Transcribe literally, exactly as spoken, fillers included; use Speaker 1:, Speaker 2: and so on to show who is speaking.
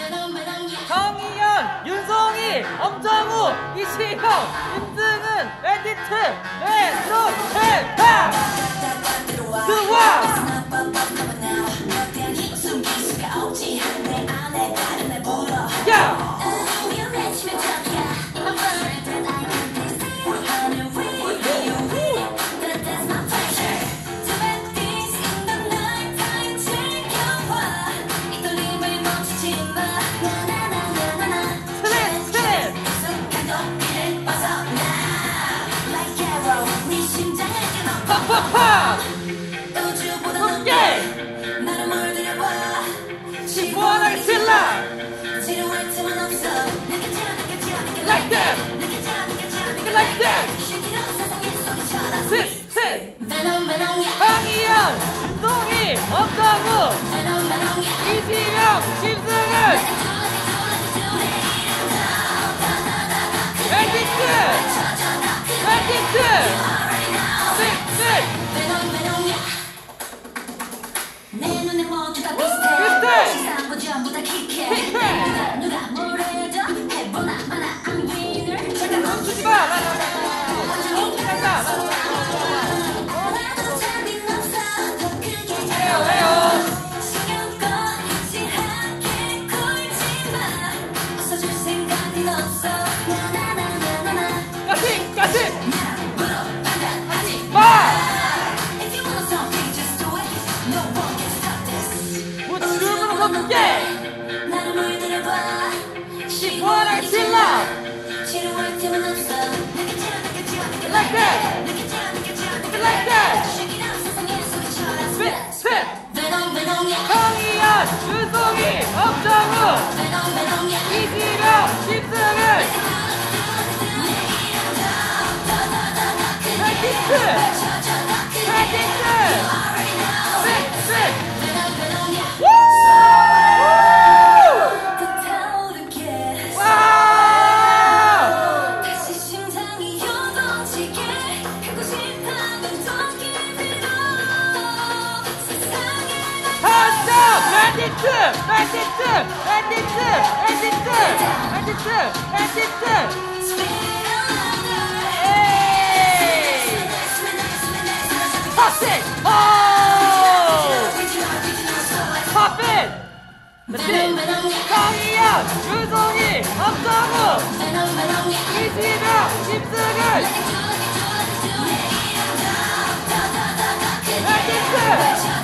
Speaker 1: 정희연, 윤성희, 엄정우, 이시영, 윤증은, 에디트, 레로직캠 그와 야! 파파파! 오케이! 시원하게 질러! Like that! Like that! sit, sit! 황희연, 윤동희, 엄정우, 이지명, 김승은, 에디트, 에디트, sit, sit! 까식! 까식! 마! 우측으로 걷게! 시원하게 질러! Like that! Like that! Spit! Spit! 황희연, 윤성희, 엄정우, 이지명, 김승은, 에디트! 에디트! Spit! Spit! 에디트! 에디트! 에디트! 에디트! 에디트! 에디트! 에이! 팝잇! 오! 팝잇! 정희연, 윤성희, 엄정우, 이지명, 김승은, 에디트!